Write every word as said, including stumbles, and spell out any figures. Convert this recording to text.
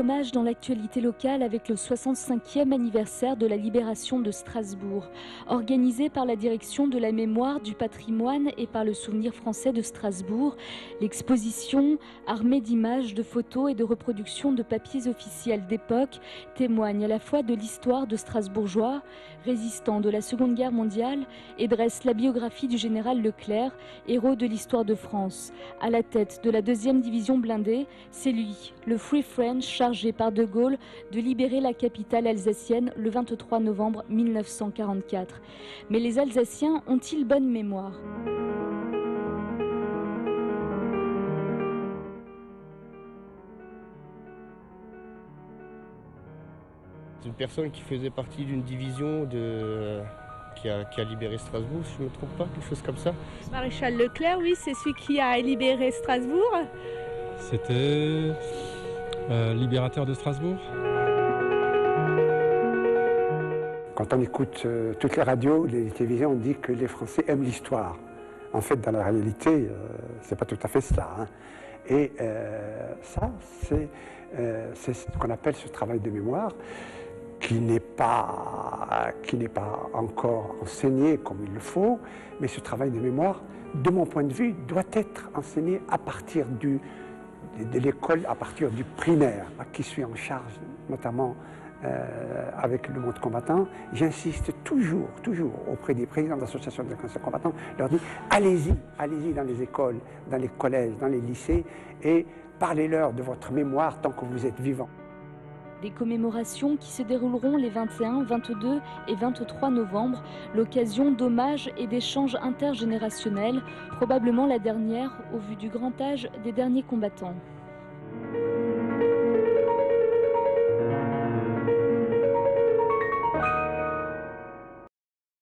hommage dans l'actualité locale avec le soixante-cinquième anniversaire de la libération de Strasbourg. Organisé par la direction de la mémoire, du patrimoine et par le souvenir français de Strasbourg, l'exposition, armée d'images, de photos et de reproductions de papiers officiels d'époque, témoigne à la fois de l'histoire de Strasbourgeois, résistants de la Seconde Guerre mondiale, et dresse la biographie du général Leclerc, héros de l'histoire de France. À la tête de la deuxième division blindée, c'est lui, le Free French, chargé par De Gaulle de libérer la capitale alsacienne le vingt-trois novembre mille neuf cent quarante-quatre. Mais les Alsaciens ont-ils bonne mémoire ? C'est une personne qui faisait partie d'une division de... Qui a, qui a libéré Strasbourg, si je ne me trompe pas, quelque chose comme ça. Maréchal Leclerc, oui, c'est celui qui a libéré Strasbourg. C'était euh, libérateur de Strasbourg. Quand on écoute euh, toutes les radios, les télévisions, on dit que les Français aiment l'histoire. En fait, dans la réalité, euh, c'est pas tout à fait cela. Hein. Et euh, ça, c'est euh, ce qu'on appelle ce travail de mémoire, qui n'est pas, qui n'est pas encore enseigné comme il le faut, mais ce travail de mémoire, de mon point de vue, doit être enseigné à partir du, de, de l'école, à partir du primaire, qui suis en charge, notamment euh, avec le monde combattant. J'insiste toujours, toujours auprès des présidents d'associations d'anciens combattants, leur dis allez-y, allez-y dans les écoles, dans les collèges, dans les lycées, et parlez-leur de votre mémoire tant que vous êtes vivant. Des commémorations qui se dérouleront les vingt et un, vingt-deux et vingt-trois novembre, l'occasion d'hommages et d'échanges intergénérationnels, probablement la dernière au vu du grand âge des derniers combattants.